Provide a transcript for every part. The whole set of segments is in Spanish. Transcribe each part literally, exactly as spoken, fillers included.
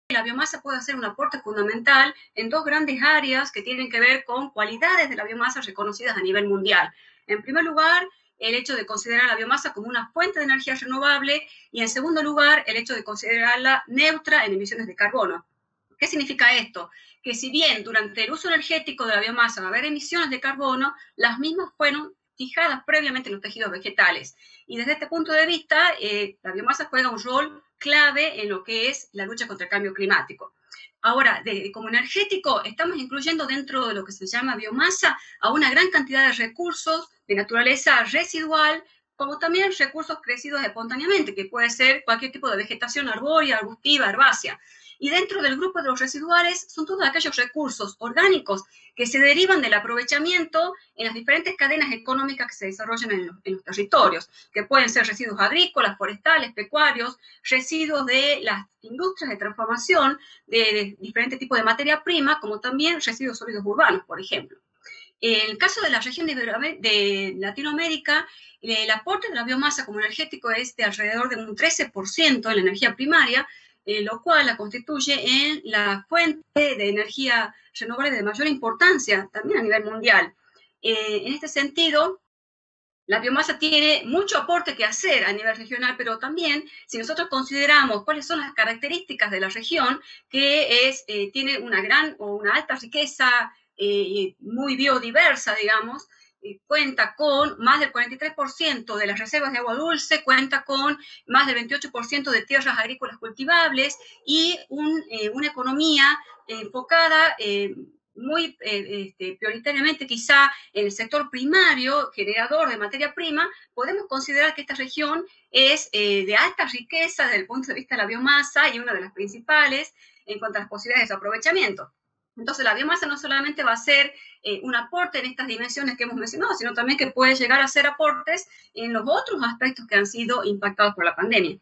la biomasa puede hacer un aporte fundamental en dos grandes áreas que tienen que ver con cualidades de la biomasa reconocidas a nivel mundial. En primer lugar, el hecho de considerar la biomasa como una fuente de energía renovable y, en segundo lugar, el hecho de considerarla neutra en emisiones de carbono. ¿Qué significa esto? Que si bien durante el uso energético de la biomasa va a haber emisiones de carbono, las mismas fueron fijadas previamente en los tejidos vegetales. Y desde este punto de vista, eh, la biomasa juega un rol clave en lo que es la lucha contra el cambio climático. Ahora, de, como energético, estamos incluyendo dentro de lo que se llama biomasa a una gran cantidad de recursos de naturaleza residual, como también recursos crecidos espontáneamente, que puede ser cualquier tipo de vegetación arbórea, arbustiva, herbácea. Y dentro del grupo de los residuales son todos aquellos recursos orgánicos que se derivan del aprovechamiento en las diferentes cadenas económicas que se desarrollan en los, en los territorios, que pueden ser residuos agrícolas, forestales, pecuarios, residuos de las industrias de transformación de, de diferentes tipos de materia prima, como también residuos sólidos urbanos, por ejemplo. En el caso de la región de, de Latinoamérica, el aporte de la biomasa como energético es de alrededor de un trece por ciento en la energía primaria, eh, lo cual la constituye en la fuente de energía renovable de mayor importancia también a nivel mundial. Eh, en este sentido, la biomasa tiene mucho aporte que hacer a nivel regional, pero también si nosotros consideramos cuáles son las características de la región, que es, eh, tiene una gran o una alta riqueza eh, muy biodiversa, digamos, eh, cuenta con más del cuarenta y tres por ciento de las reservas de agua dulce, cuenta con más del veintiocho por ciento de tierras agrícolas cultivables y un, eh, una economía eh, enfocada eh, muy eh, este, prioritariamente quizá en el sector primario, generador de materia prima, podemos considerar que esta región es eh, de alta riqueza desde el punto de vista de la biomasa y una de las principales en cuanto a las posibilidades de aprovechamiento. Entonces, la biomasa no solamente va a ser eh, un aporte en estas dimensiones que hemos mencionado, sino también que puede llegar a ser aportes en los otros aspectos que han sido impactados por la pandemia.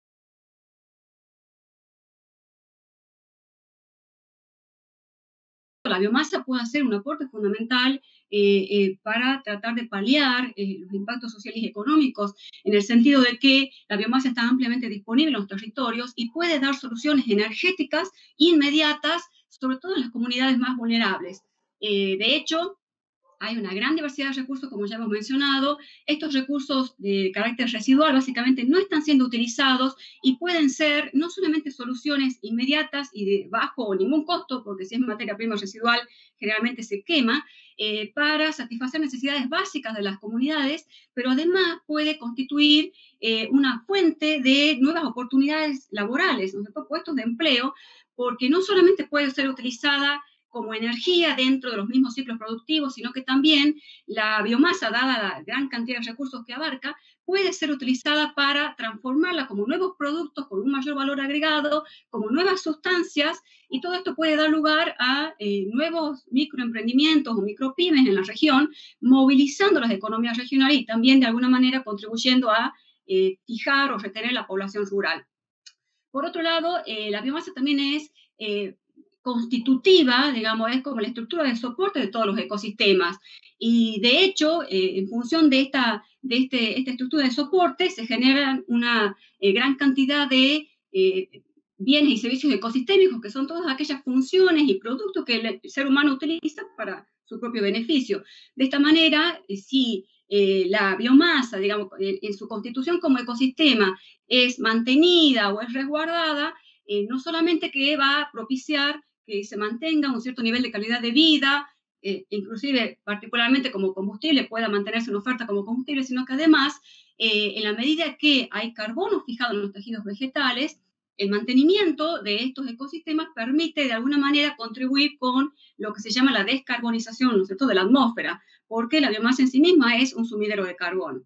La biomasa puede hacer un aporte fundamental eh, eh, para tratar de paliar eh, los impactos sociales y económicos, en el sentido de que la biomasa está ampliamente disponible en los territorios y puede dar soluciones energéticas inmediatas, sobre todo en las comunidades más vulnerables. Eh, de hecho, hay una gran diversidad de recursos, como ya hemos mencionado. Estos recursos de carácter residual básicamente no están siendo utilizados y pueden ser no solamente soluciones inmediatas y de bajo o ningún costo, porque si es materia prima residual generalmente se quema, eh, para satisfacer necesidades básicas de las comunidades, pero además puede constituir eh, una fuente de nuevas oportunidades laborales, ¿no? Puestos de empleo, porque no solamente puede ser utilizada como energía dentro de los mismos ciclos productivos, sino que también la biomasa, dada la gran cantidad de recursos que abarca, puede ser utilizada para transformarla como nuevos productos con un mayor valor agregado, como nuevas sustancias, y todo esto puede dar lugar a eh, nuevos microemprendimientos o micropymes en la región, movilizando las economías regionales y también de alguna manera contribuyendo a eh, fijar o retener la población rural. Por otro lado, eh, la biomasa también es eh, constitutiva, digamos, es como la estructura de soporte de todos los ecosistemas. Y de hecho, eh, en función de, esta, de este, esta estructura de soporte, se generan una eh, gran cantidad de eh, bienes y servicios ecosistémicos, que son todas aquellas funciones y productos que el ser humano utiliza para su propio beneficio. De esta manera, eh, si eh, la biomasa, digamos, en, en su constitución como ecosistema es mantenida o es resguardada, eh, no solamente que va a propiciar que se mantenga un cierto nivel de calidad de vida, eh, inclusive particularmente como combustible pueda mantenerse una oferta como combustible, sino que además, eh, en la medida que hay carbono fijado en los tejidos vegetales, el mantenimiento de estos ecosistemas permite de alguna manera contribuir con lo que se llama la descarbonización, ¿no es cierto?, de la atmósfera, porque la biomasa en sí misma es un sumidero de carbono.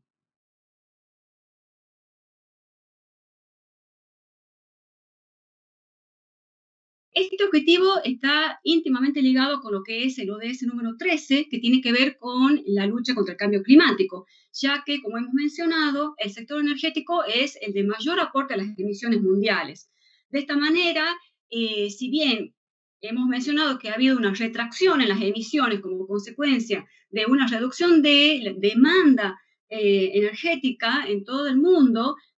Este objetivo está íntimamente ligado con lo que es el O D S número trece, que tiene que ver con la lucha contra el cambio climático, ya que, como hemos mencionado, el sector energético es el de mayor aporte a las emisiones mundiales. De esta manera, eh, si bien hemos mencionado que ha habido una retracción en las emisiones como consecuencia de una reducción de demanda eh, energética en todo el mundo,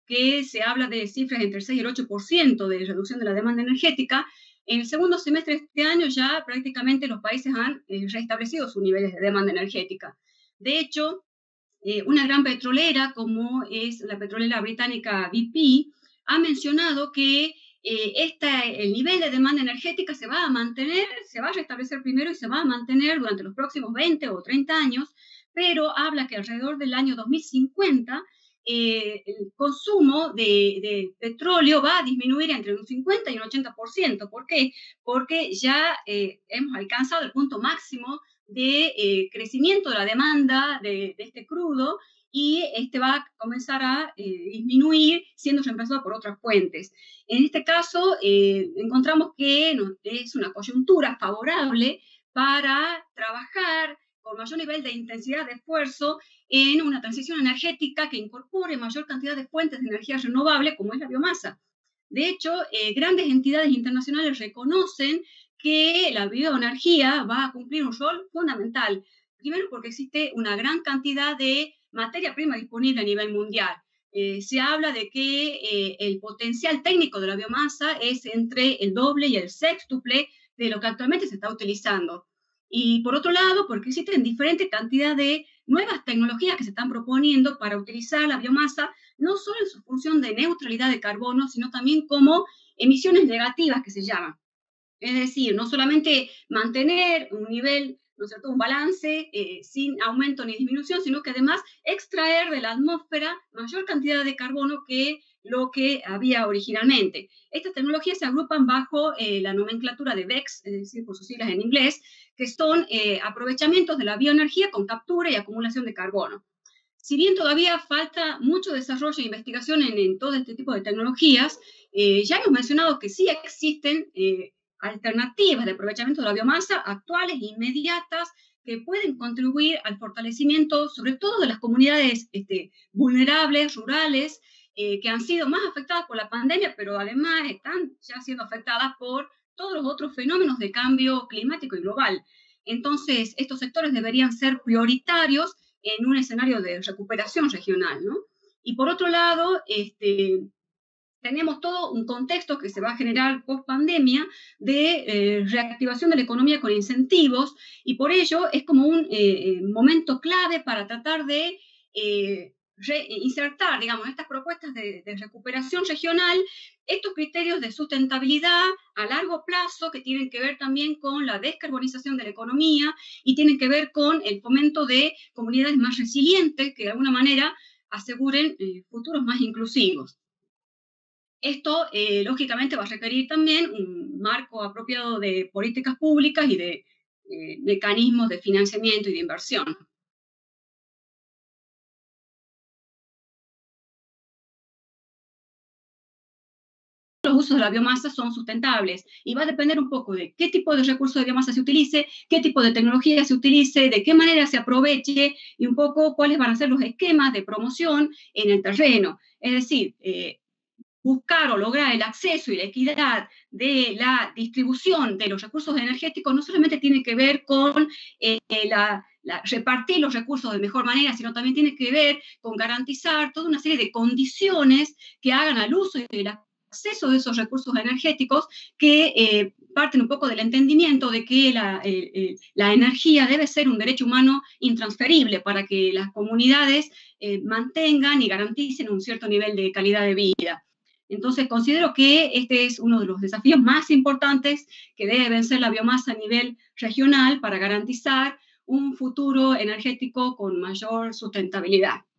que se habla de cifras entre el seis y el ocho por ciento de reducción de la demanda energética, en el segundo semestre de este año ya prácticamente los países han eh, restablecido sus niveles de demanda energética. De hecho, eh, una gran petrolera como es la petrolera británica B P ha mencionado que eh, esta, el nivel de demanda energética se va a mantener, se va a restablecer primero y se va a mantener durante los próximos veinte o treinta años, pero habla que alrededor del año dos mil cincuenta eh, el consumo de, de, petróleo va a disminuir entre un cincuenta y un ochenta por ciento. ¿Por qué? Porque ya eh, hemos alcanzado el punto máximo de eh, crecimiento de la demanda de, de este crudo y este va a comenzar a eh, disminuir siendo reemplazado por otras fuentes. En este caso, eh, encontramos que no, es una coyuntura favorable para trabajar con mayor nivel de intensidad de esfuerzo en una transición energética que incorpore mayor cantidad de fuentes de energía renovable, como es la biomasa. De hecho, eh, grandes entidades internacionales reconocen que la bioenergía va a cumplir un rol fundamental. Primero porque existe una gran cantidad de materia prima disponible a nivel mundial. Eh, se habla de que eh, el potencial técnico de la biomasa es entre el doble y el sextuple de lo que actualmente se está utilizando. Y por otro lado, porque existen diferentes cantidades de nuevas tecnologías que se están proponiendo para utilizar la biomasa, no solo en su función de neutralidad de carbono, sino también como emisiones negativas que se llaman. Es decir, no solamente mantener un nivel, ¿no es cierto?, un balance eh, sin aumento ni disminución, sino que además extraer de la atmósfera mayor cantidad de carbono que lo que había originalmente. Estas tecnologías se agrupan bajo eh, la nomenclatura de B E C S, es decir, por sus siglas en inglés, que son eh, aprovechamientos de la bioenergía con captura y acumulación de carbono. Si bien todavía falta mucho desarrollo e investigación en, en todo este tipo de tecnologías, eh, ya hemos mencionado que sí existen eh, alternativas de aprovechamiento de la biomasa actuales e inmediatas que pueden contribuir al fortalecimiento, sobre todo de las comunidades este, vulnerables, rurales, eh, que han sido más afectadas por la pandemia, pero además están ya siendo afectadas por todos los otros fenómenos de cambio climático y global. Entonces, estos sectores deberían ser prioritarios en un escenario de recuperación regional, ¿no? Y por otro lado, este, tenemos todo un contexto que se va a generar post pandemia de eh, reactivación de la economía con incentivos, y por ello es como un eh, momento clave para tratar de eh, insertar, digamos, estas propuestas de, de recuperación regional, estos criterios de sustentabilidad a largo plazo que tienen que ver también con la descarbonización de la economía y tienen que ver con el fomento de comunidades más resilientes que de alguna manera aseguren eh, futuros más inclusivos. Esto, eh, lógicamente, va a requerir también un marco apropiado de políticas públicas y de eh, mecanismos de financiamiento y de inversión. Los usos de la biomasa son sustentables y va a depender un poco de qué tipo de recurso de biomasa se utilice, qué tipo de tecnología se utilice, de qué manera se aproveche y un poco cuáles van a ser los esquemas de promoción en el terreno. Es decir, eh, buscar o lograr el acceso y la equidad de la distribución de los recursos energéticos no solamente tiene que ver con eh, la, la, repartir los recursos de mejor manera, sino también tiene que ver con garantizar toda una serie de condiciones que hagan al uso y la acceso de esos recursos energéticos que eh, parten un poco del entendimiento de que la, eh, eh, la energía debe ser un derecho humano intransferible para que las comunidades eh, mantengan y garanticen un cierto nivel de calidad de vida. Entonces, considero que este es uno de los desafíos más importantes que debe vencer la biomasa a nivel regional para garantizar un futuro energético con mayor sustentabilidad.